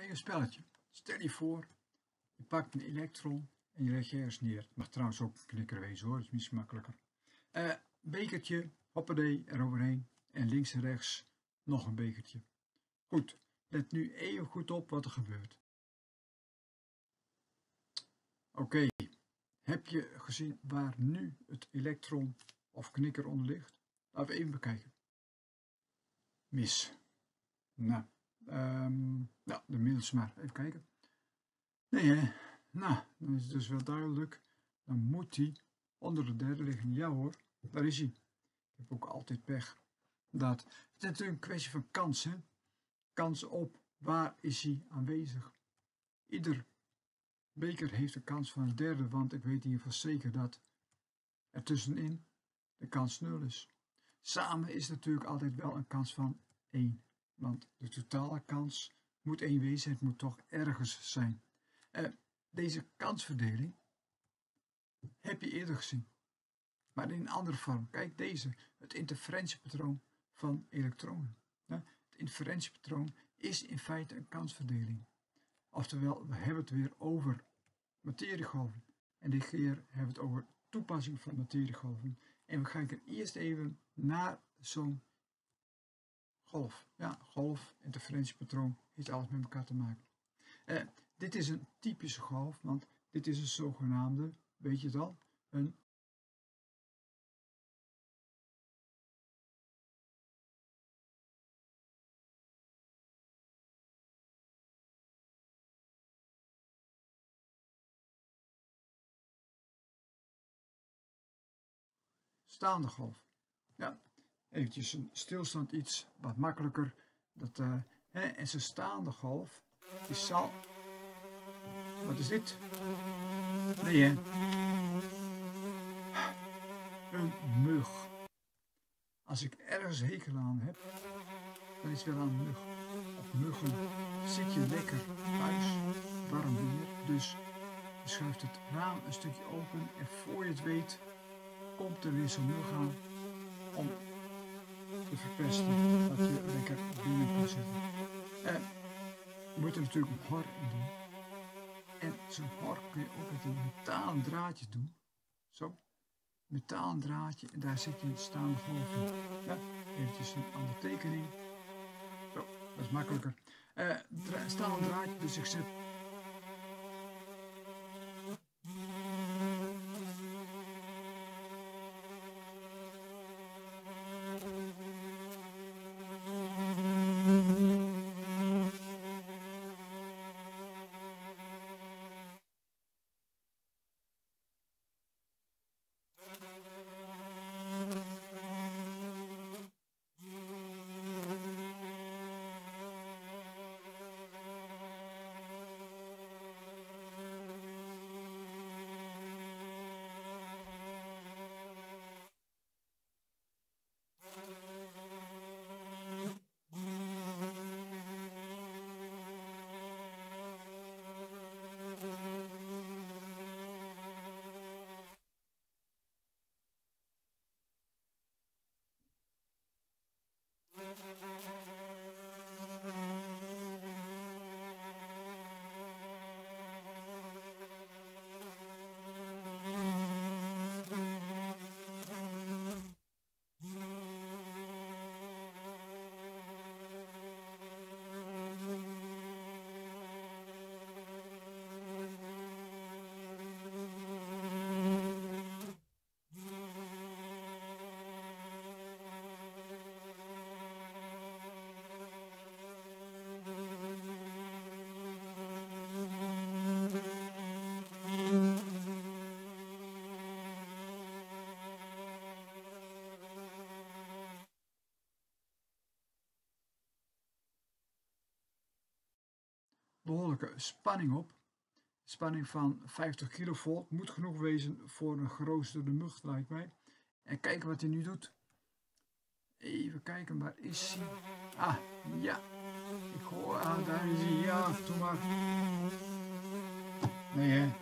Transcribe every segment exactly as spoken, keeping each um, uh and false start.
een spelletje. Stel je voor, je pakt een elektron en je legt je ergens neer. Het mag trouwens ook knikker wezen hoor, dat is misschien makkelijker. Uh, bekertje, hoppatee, eroverheen. En links en rechts nog een bekertje. Goed, let nu even goed op wat er gebeurt. Oké, okay. Heb je gezien waar nu het elektron of knikker onder ligt? Laten we even bekijken. Mis. Nou, um, nou de middels maar. Even kijken. Nee hè. Nou, dan is het dus wel duidelijk. Dan moet hij onder de derde liggen. Ja hoor, daar is hij. Ik heb ook altijd pech. Dat. Het is natuurlijk een kwestie van kans, hè. Kans op waar is hij aanwezig. Ieder beker heeft een kans van een derde, want ik weet in ieder geval zeker dat er tussenin de kans nul is. Samen is natuurlijk altijd wel een kans van één. Want de totale kans moet één wezen, het moet toch ergens zijn. Uh, deze kansverdeling heb je eerder gezien. Maar in een andere vorm. Kijk deze, het interferentiepatroon van elektronen. Ja, het interferentiepatroon is in feite een kansverdeling. Oftewel, we hebben het weer over materiegolven. En dit keer hebben we het over toepassing van materiegolven. En we kijken eerst even naar zo'n golf. Ja, golf, interferentiepatroon, heeft alles met elkaar te maken. Uh, dit is een typische golf, want dit is een zogenaamde, weet je het al, een staande golf. Ja, eventjes een stilstand iets wat makkelijker. Dat, uh, hè, en zijn staande golf is zal. Wat is dit? Nee hè? Een mug. Als ik ergens hekel aan heb, dan is het wel aan een mug. Op muggen zit je lekker thuis, warm weer. Dus je schuift het raam een stukje open en voor je het weet komt er weer zo'n mug aan om te verpesten dat je lekker binnen kan zitten. Uh, je moet er natuurlijk een hor in doen. En zo'n hor kun je ook met een metalen draadje doen. Zo. Metalen draadje en daar zit je een staande golf in. Ja, eventjes een andere tekening. Zo, dat is makkelijker. Uh, dra staande draadje, dus ik zet behoorlijke spanning op. Spanning van vijftig kilovolt moet genoeg wezen voor een geroosterde mug, lijkt mij. En kijken wat hij nu doet. Even kijken, waar is hij? Ah, ja. Ik hoor, ah, daar is hij. Ja, doe maar. Nee, hè.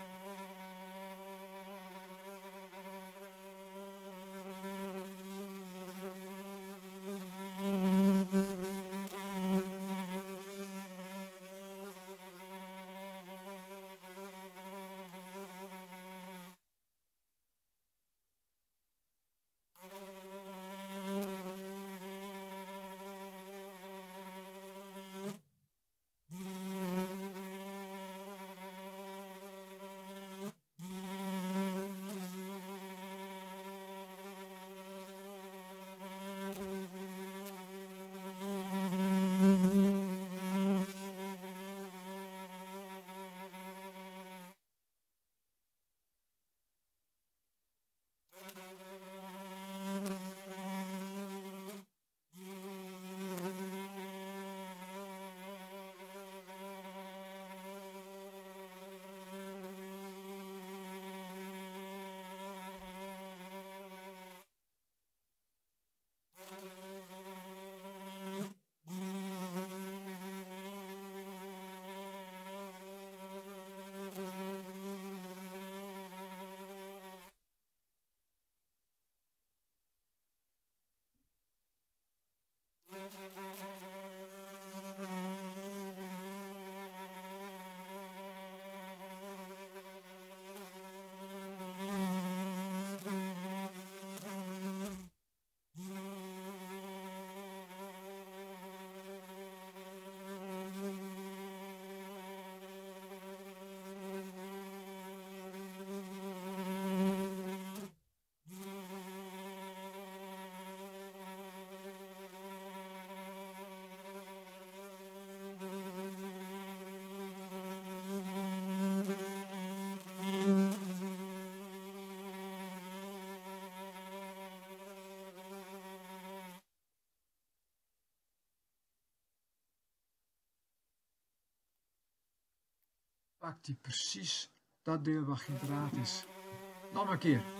pakt hij precies dat deel wat geen draad is. Nog een keer.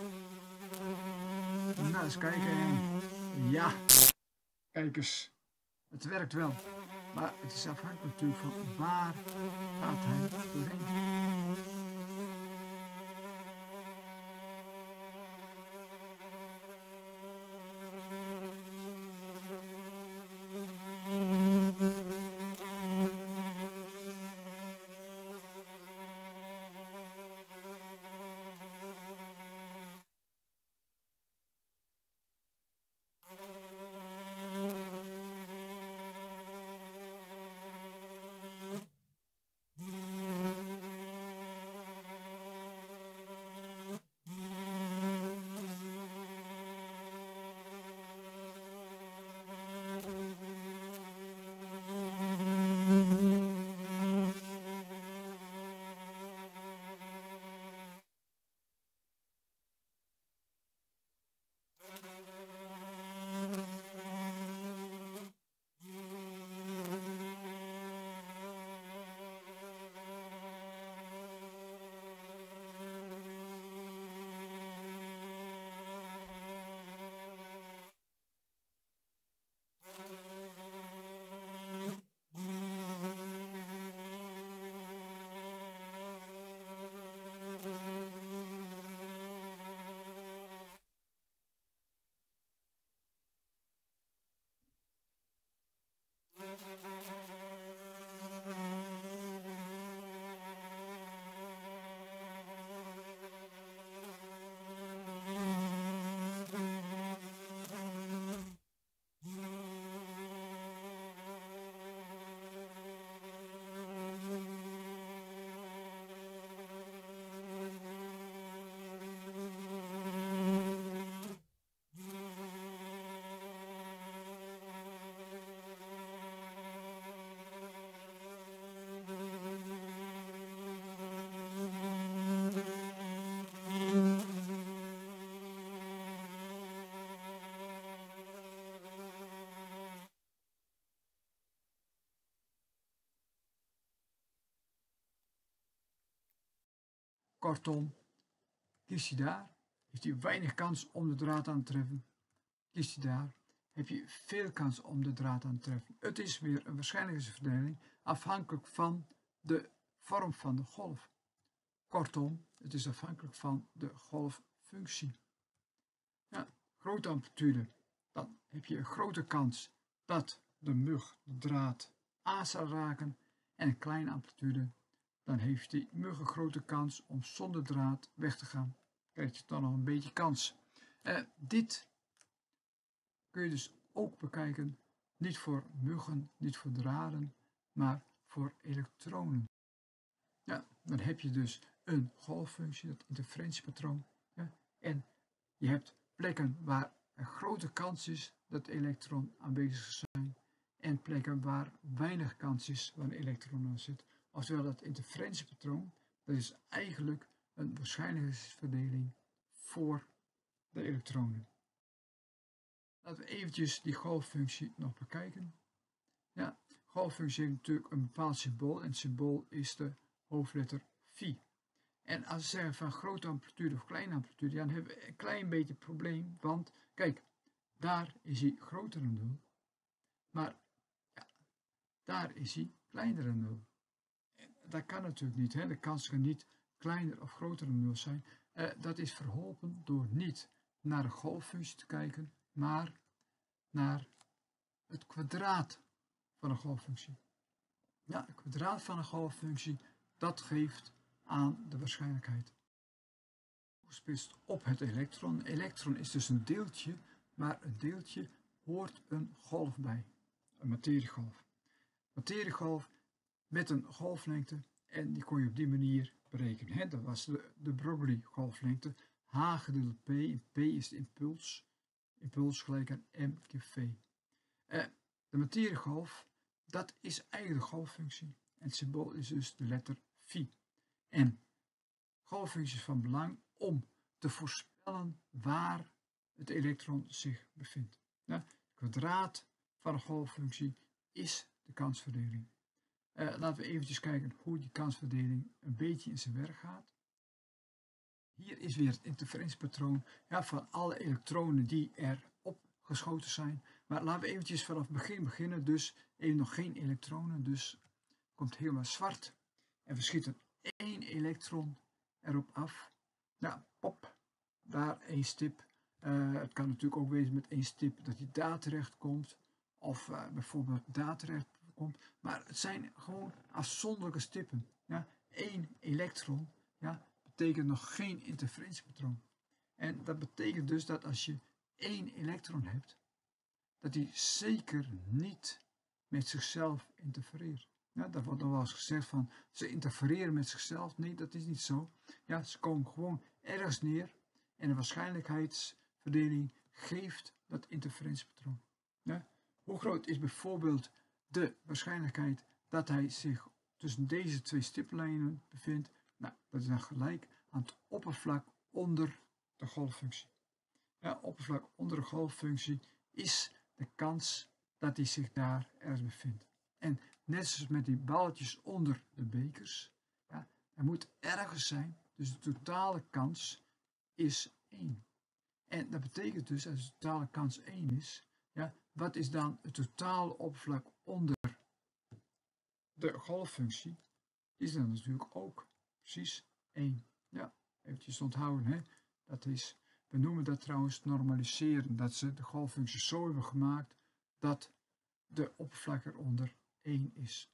Nou, eens kijken. Ja, kijk eens. Het werkt wel. Maar het is afhankelijk natuurlijk van waar gaat hij doorheen. Kortom, kies je daar, heeft hij weinig kans om de draad aan te treffen. Kies je daar, heb je veel kans om de draad aan te treffen. Het is weer een waarschijnlijkheidsverdeling afhankelijk van de vorm van de golf. Kortom, het is afhankelijk van de golffunctie. Ja, grote amplitude, dan heb je een grote kans dat de mug de draad aan zal raken. En een kleine amplitude, dan heeft die mug een grote kans om zonder draad weg te gaan. Krijg je dan nog een beetje kans. Uh, dit kun je dus ook bekijken, niet voor muggen, niet voor draden, maar voor elektronen. Ja, dan heb je dus een golffunctie, dat interferentiepatroon. Ja, en je hebt plekken waar een grote kans is dat de elektronen aanwezig zijn en plekken waar weinig kans is waar een elektron aan zit. Oftewel dat interferentiepatroon, dat is eigenlijk een waarschijnlijkheidsverdeling voor de elektronen. Laten we eventjes die golffunctie nog bekijken. Ja, golffunctie heeft natuurlijk een bepaald symbool en het symbool is de hoofdletter phi. En als we zeggen van grote amplitude of kleine amplitude, dan hebben we een klein beetje een probleem, want kijk, daar is hij groter dan nul, maar ja, daar is hij kleiner dan nul. En dat kan natuurlijk niet, hè? De kans kan niet kleiner of groter dan nul zijn. Uh, dat is verholpen door niet naar de golffunctie te kijken, maar naar het kwadraat van een golffunctie. Ja, het kwadraat van een golffunctie, dat geeft aan de waarschijnlijkheid. Toegespitst op het elektron. Een elektron is dus een deeltje, maar een deeltje hoort een golf bij. Een materiegolf. Materiegolf met een golflengte en die kon je op die manier berekenen. He, dat was de, de Broglie golflengte. H gedeeld P. En P is de impuls. Impuls gelijk aan M keer V. Uh, de materiegolf, dat is eigenlijk de golffunctie. En het symbool is dus de letter phi. En golffunctie is van belang om te voorspellen waar het elektron zich bevindt. Ja, het kwadraat van een golffunctie is de kansverdeling. Uh, laten we eventjes kijken hoe die kansverdeling een beetje in zijn werk gaat. Hier is weer het interferentiepatroon, ja, van alle elektronen die er opgeschoten zijn. Maar laten we eventjes vanaf het begin beginnen. Dus even nog geen elektronen, dus komt helemaal zwart. En we schieten één elektron erop af. Nou, pop, daar één stip. Uh, het kan natuurlijk ook wezen met één stip dat hij daar terecht komt. Of uh, bijvoorbeeld daar terecht komt. Maar het zijn gewoon afzonderlijke stippen. Ja? Eén elektron, ja, betekent nog geen interferentiepatroon. En dat betekent dus dat als je één elektron hebt, dat die zeker niet met zichzelf interfereert. Ja, daar wordt nog wel eens gezegd van, ze interfereren met zichzelf. Nee, dat is niet zo. Ja, ze komen gewoon ergens neer en de waarschijnlijkheidsverdeling geeft dat interferentiepatroon. Ja, hoe groot is bijvoorbeeld de waarschijnlijkheid dat hij zich tussen deze twee stiplijnen bevindt? Nou, dat is dan gelijk aan het oppervlak onder de golffunctie. Ja, oppervlak onder de golffunctie is de kans dat hij zich daar ergens bevindt. En net zoals met die balletjes onder de bekers, ja, er moet ergens zijn, dus de totale kans is één. En dat betekent dus, als de totale kans één is, ja, wat is dan het totale oppervlak onder de golffunctie? Is dan natuurlijk ook precies één. Ja, eventjes onthouden, hè. Dat is, we noemen dat trouwens normaliseren, dat ze de golffunctie zo hebben gemaakt dat de oppervlak eronder één is.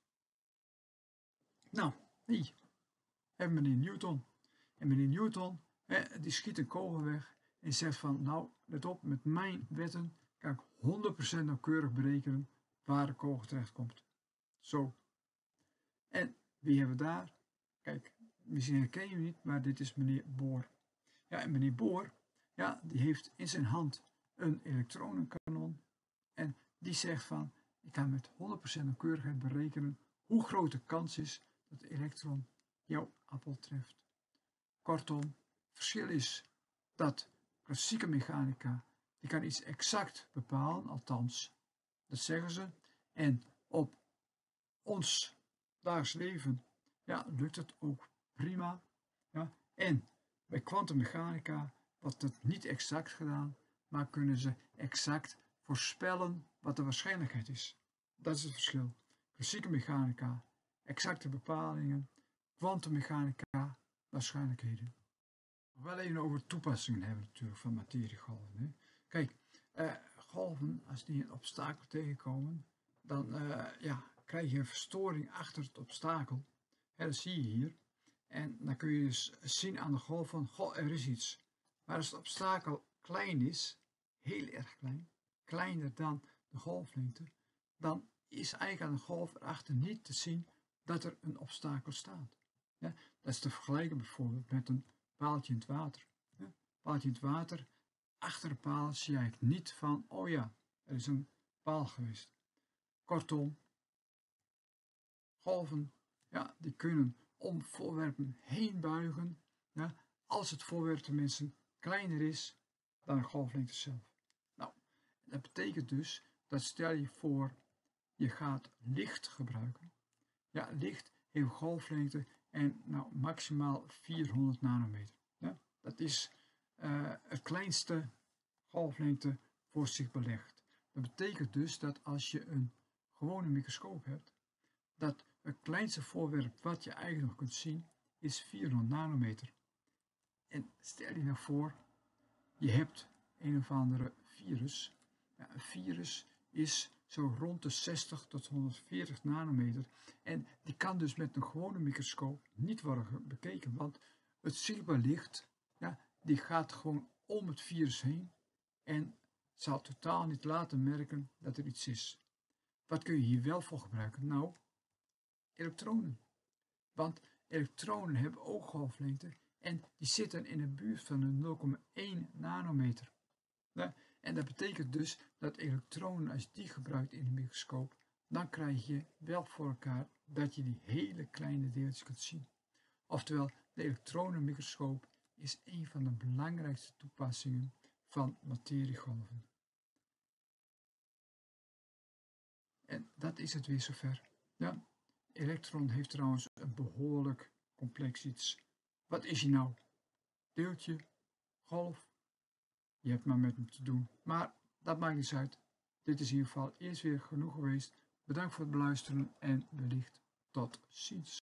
Nou, hier hebben we meneer Newton. En meneer Newton, hè, die schiet een kogel weg en zegt van, nou, let op, met mijn wetten kan ik honderd procent nauwkeurig berekenen waar de kogel terecht komt. Zo. En wie hebben we daar? Kijk, misschien herken je hem niet, maar dit is meneer Bohr. Ja, en meneer Bohr, ja, die heeft in zijn hand een elektronenkanon en die zegt van, ik kan met honderd procent nauwkeurigheid berekenen hoe groot de kans is dat de elektron jouw appel treft. Kortom, het verschil is dat klassieke mechanica, die kan iets exact bepalen, althans, dat zeggen ze. En op ons dagelijks leven, ja, lukt het ook prima. Ja. En bij kwantummechanica wordt het niet exact gedaan, maar kunnen ze exact voorspellen wat de waarschijnlijkheid is. Dat is het verschil. Klassieke mechanica, exacte bepalingen, kwantummechanica, waarschijnlijkheden. Nog wel even over toepassingen hebben natuurlijk van materiegolven. Hè. Kijk, uh, golven, als die een obstakel tegenkomen, dan uh, ja, krijg je een verstoring achter het obstakel. Hè, dat zie je hier. En dan kun je dus zien aan de golf van, goh, er is iets. Maar als het obstakel klein is, heel erg klein, kleiner dan de golflengte, dan is eigenlijk aan de golf erachter niet te zien dat er een obstakel staat. Ja, dat is te vergelijken bijvoorbeeld met een paaltje in het water. Ja, paaltje in het water, achter de paal zie je eigenlijk niet van, oh ja, er is een paal geweest. Kortom, golven, ja, die kunnen om voorwerpen heen buigen, ja, als het voorwerp tenminste kleiner is dan de golflengte zelf. Nou, dat betekent dus dat stel je voor, je gaat licht gebruiken. Ja, licht heeft golflengte en nou maximaal vierhonderd nanometer. Ja, dat is uh, het kleinste golflengte voor zichtbaar licht. Dat betekent dus dat als je een gewone microscoop hebt, dat het kleinste voorwerp wat je eigenlijk nog kunt zien is vierhonderd nanometer. En stel je nou voor, je hebt een of andere virus. Ja, een virus is zo rond de zestig tot honderdveertig nanometer. En die kan dus met een gewone microscoop niet worden bekeken, want het zichtbaar licht, ja, die gaat gewoon om het virus heen en zal totaal niet laten merken dat er iets is. Wat kun je hier wel voor gebruiken? Nou, elektronen. Want elektronen hebben ook golflengte en die zitten in de buurt van de nul komma één nanometer. Ja, en dat betekent dus dat elektronen, als je die gebruikt in de microscoop, dan krijg je wel voor elkaar dat je die hele kleine deeltjes kunt zien. Oftewel, de elektronenmicroscoop is een van de belangrijkste toepassingen van materiegolven. En dat is het weer zover. Ja, elektron heeft trouwens een behoorlijk complex iets. Wat is hij nou? Deeltje? Golf? Je hebt maar met hem te doen. Maar dat maakt niet uit. Dit is in ieder geval eerst weer genoeg geweest. Bedankt voor het beluisteren en wellicht tot ziens.